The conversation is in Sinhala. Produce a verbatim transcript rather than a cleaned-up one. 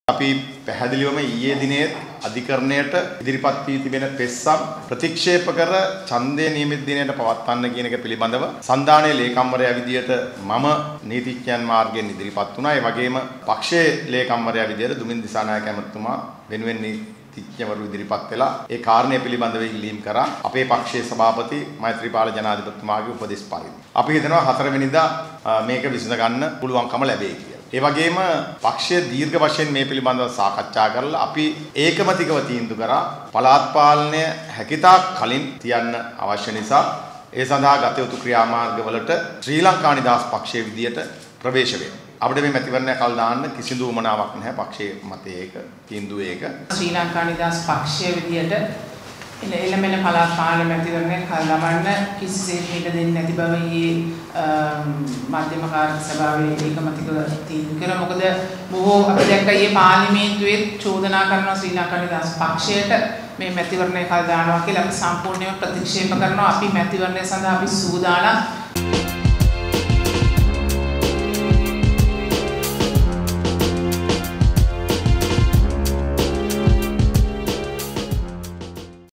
අපි පැහැදිලිවම ඊයේ දිනේ අධිකරණයට ඉදිරිපත් වී තිබෙන පෙස්සම් ප්‍රතික්ෂේප කර ඡන්දය නියමිත දිනයට පවත්වන්න කියන එක පිළිබඳව සංධානයේ ලේකම්වරයා විදියට මම නීතිඥයන් මාර්ගයෙන් ඉදිරිපත් වුණා. ඒ වගේම පක්ෂයේ ලේකම්වරයා විදියට දුමින් දිසානායක ඇමතුමා වෙනුවෙන් නීතිඥවරු ඉදිරිපත් වෙලා ඒ කාරණය පිළිබඳව ඉල්ලීම් කරා අපේ පක්ෂයේ සභාපති මෛත්‍රීපාල ජනාධිපතිතුමාගේ උපදෙස් පරිදි. අපි හිතනවා හතර වෙනිදා මේක විසඳ ගන්න පුළුවන්කම ලැබෙයි කියලා. ඒ වගේම පක්ෂය දීර්ඝ වශයෙන් මේ පිළිබඳව සාකච්ඡා කරලා අපි ඒකමතිකව තීන්දුව කරා පළාත් පාලනය හැකිතාක් කලින් තියන්න අවශ්‍ය නිසා ඒ සඳහා ගත යුතු ක්‍රියාමාර්ගවලට ශ්‍රී ලංකා නිදහස් පක්ෂයේ විදියට ප්‍රවේශ වෙන්න. අපිට මේ මැතිවරණය කල් දාන්න කිසිදු උමනාවක් නැහැ. පක්ෂයේ මතය ඒක, තීන්දුව ඒක. ශ්‍රී ලංකා නිදහස් පක්ෂයේ විදියට එළමෙන පළාත් පාලන මැතිවරණය කල් දමන්න කිසිසේත් හිත දෙන්නේ නැති බව ඊයේ මධ්‍යම කාර්ය සභාවේ ඒකමතිකව තීන්දුව කළා. මොකද බොහෝ අපි දැක්ක ඊයේ පාර්ලිමේන්තුවේ චෝදනා කරනවා ශ්‍රී ලංකා නිදහස් පක්ෂයට මේ මැතිවරණය කල් දානවා කියලා. අපි සම්පූර්ණයෙන්ම ප්‍රතික්ෂේප කරනවා. අපි මැතිවරණය සඳහා අපි සූදානම්.